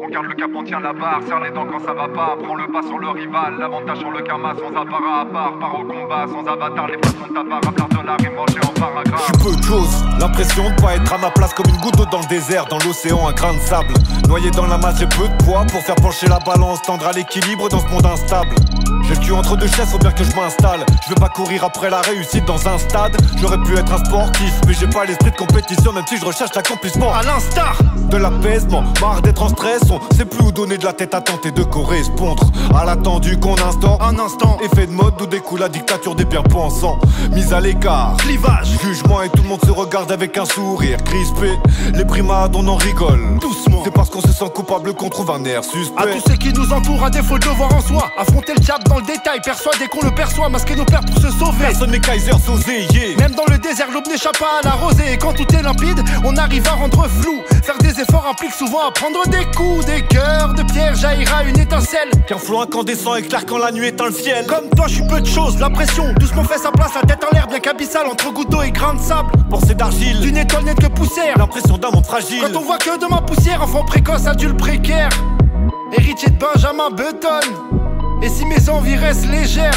On garde le cap, on tient la barre, serre les dents quand ça va pas. Prends le pas sur le rival, l'avantage sur le karma. Sans apparat à part, part au combat. Sans avatar, les façons de ta part. L'art de la rime rangée en paragraphe. J'suis peu de choses, l'impression de pas être à ma place. Comme une goutte d'eau dans le désert, dans l'océan un grain de sable. Noyé dans la masse, j'ai peu de poids pour faire pencher la balance. Tendre à l'équilibre dans ce monde instable. J'ai le cul entre deux chaises, faut bien que je m'installe. Je veux pas courir après la réussite dans un stade. J'aurais pu être un sportif, mais j'ai pas l'esprit de compétition. Même si je recherche l'accomplissement à l'instar de l'apaisement. Marre d'être en stress, on sait plus où donner de la tête à tenter de correspondre à l'attendu qu'on instaure. Un instant, effet de mode d'où découle la dictature des bien-pensants. Mise à l'écart, clivage, jugement et tout le monde se regarde avec un sourire crispé. Les primades on en rigole doucement. C'est parce qu'on se sent coupable qu'on trouve un air suspect. À tous ceux qui nous entourent, à défaut de le voir en soi. Affronter le diable dans le détail, persuadé qu'on le perçoit. Masquer nos peurs pour se sauver. Personne n'est Kaiser Sosé, yeah. Même dans le désert, l'aube n'échappe pas à la rosée. Et quand tout est limpide, on arrive à rendre flou. Faire des efforts implique souvent à prendre des coups. Des cœurs de pierre jaillira une étincelle. Qu'un flot incandescent éclaire quand la nuit éteint le ciel. Comme toi, je suis peu de choses, la pression doucement fait sa place, la tête en l'air bien qu'abyssale. Entre gouttes d'eau et grains de sable. Pensée d'argile, d'une étoile nette que poussière. L'impression d'un monde fragile. Quand on voit que de ma poussière, enfant précoce, adulte précaire. Héritier de Benjamin Button. Et si mes envies restent légères,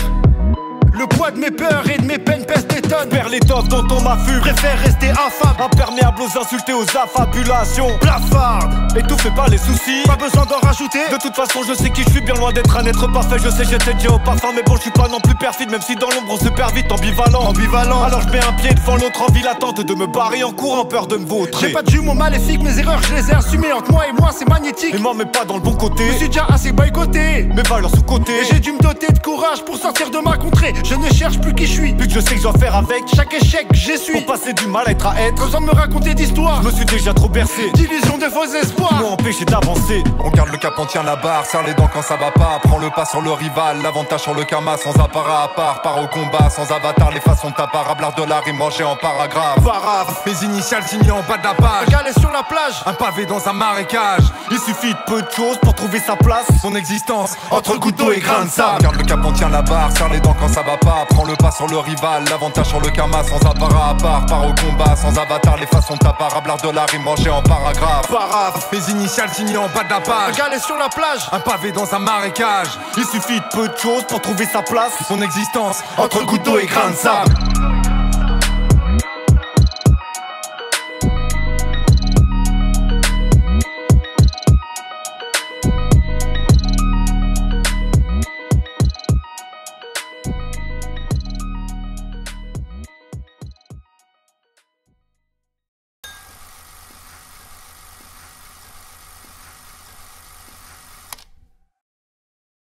le poids de mes peurs et de mes peines pèse des tonnes. Perds l'étoffe dont on m'affût. Préfère rester affable, imperméable aux insultes et aux affabulations. blafarde, étouffé par les soucis. pas besoin d'en rajouter. De toute façon je sais qui je suis, bien loin d'être un être parfait. Je sais j'étais déjà au parfum, mais bon je suis pas non plus perfide. Même si dans l'ombre on se perd vite, ambivalent. Alors je mets un pied devant l'autre, envie l'attente de me barrer en courant, peur de me vautrer. J'ai pas de jumeaux maléfiques, mes erreurs je les ai assumées. Entre moi et moi c'est magnétique. Mais m'en mets pas dans le bon côté. Je suis déjà assez boycotté. Mes valeurs sous côté. Et j'ai dû me doter de courage pour sortir de ma contrée. Je ne cherche plus qui je suis, plus que je sais que je dois faire avec chaque échec j'essuie. Pour passer du mal à être à être. Pas besoin de me raconter d'histoires, Je me suis déjà trop bercé d'illusions, de faux espoirs. m'ont empêché d'avancer. On garde le cap, on tient la barre, serre les dents quand ça va pas. Prends le pas sur le rival, l'avantage sur le karma. Sans apparat à part, part au combat. Sans avatar, les façons de ta part. L'art de la rime rangée en paragraphe. Mes initiales signées en bas de la page. Galé sur la plage, Un pavé dans un marécage. Il suffit de peu de choses pour trouver sa place. Son existence entre gouttes d'eau et grains de sable. Garde le cap, on tient la barre, serre les dents quand ça va pas. Prends le pas sur le rival, l'avantage sur le karma. Sans apparat à part, part au combat. Sans avatar, les façons de ta part. L'art de la rime rangée en paragraphe. Mes initiales signées en bas de la page. galé sur la plage, Un pavé dans un marécage. Il suffit de peu de choses pour trouver sa place. Son existence entre gouttes d'eau et grains de sable.